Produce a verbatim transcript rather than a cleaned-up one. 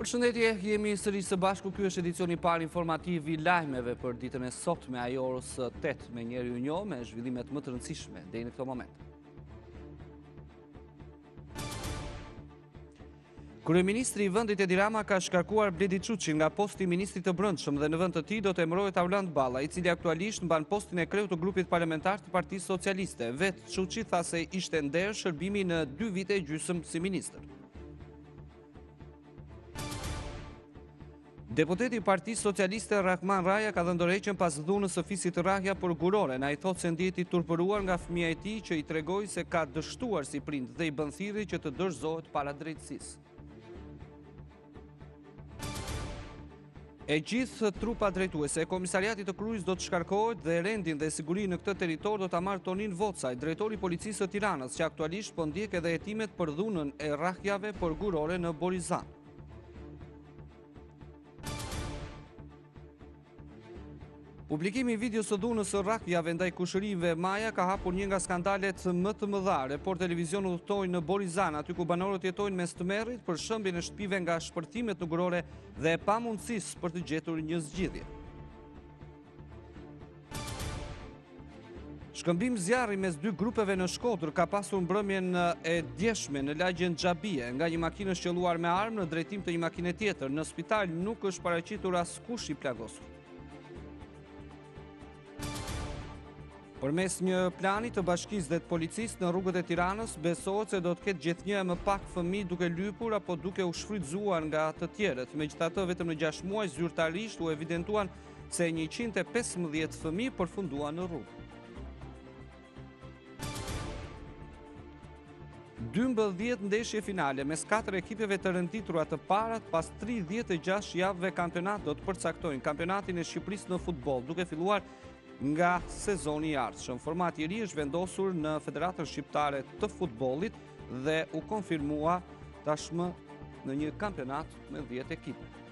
Përshëndetje, jemi sërish së bashku. Ky është edicioni i parë informativ i lajmeve për ditën e sotme, ai orës tetë, me njeri u njoh me zhvillimet më të rëndësishme deri në këtë moment. Kryeministri i vendit Edi Rama ka shkarkuar Bledi Çuçin nga posti i ministrit të Brendshëm dhe në vend të tij do të emërohet Auland Balla, i cili aktualisht mban postin e kreut të grupit parlamentar të Partisë Socialiste. Vet Çuçi tha se ishte nder shërbimi në dy vite e gjysmë si ministër. Deputeti i Partisë Socialiste Rahman Raja ka dhënë dorëheqjen pas dhunës së fisit të Rahja për guroren. Ai thotë se ndihet i turpëruar nga fëmia e tij që i tregoi se ka dështuar si prind dhe i bën thirrje që të dorëzohet para drejtësisë. E gjithë trupa drejtuese e komisariatit të Krujës do të shkarkohet dhe rendin dhe sigurinë në këtë territor do ta marrë Tonin Vocaj, drejtori i policisë së Tiranës, që aktualisht po ndjek edhe hetimet për dhunën e Rahjave për gurore në Borizan. Publikimi i videos së dhunës së Rahjave ndaj kushërive Maja ka hapur një nga skandalet më të mëdha. Report Televizion udhtojnë në Borizan, aty ku banorët jetojnë mes tmerrit për shëmbjen e shtëpive nga shpërtimet në gurore dhe e pamundësisë për të gjetur një zgjidhje. Shkëmbim zjarri mes dy grupeve në Shkodër ka pasur mbrëmjen e djeshme në lagjen Xhabie. Nga një makinë shqelluar me armë në drejtim të një makine tjetër. Në spital nuk është paraqitur askush i plagosur. Përmes një plani të bashkisë dhe të policisë në rrugët e Tiranës, besohet se do të ketë gjithnjë e më pak fëmijë duke lypur apo duke u shfrytzuar nga të tjerët. Megjithatë, vetëm në gjashtë muaj zyrtarisht u evidentuan se njëqind e pesëmbëdhjetë fëmijë përfunduan në rrugë. dymbëdhjetë ndeshje finale mes katër ekipeve të rënditura të parat pas tridhjetë e gjashtë javëve kampionat do të përcaktojnë kampionatin e Shqipërisë në futboll, duke filluar nga sezoni i ardhshëm. Formati i ri është vendosur në Federatën Shqiptare të Futbollit dhe u konfirmua tashmë në një kampionat me dhjetë ekipe.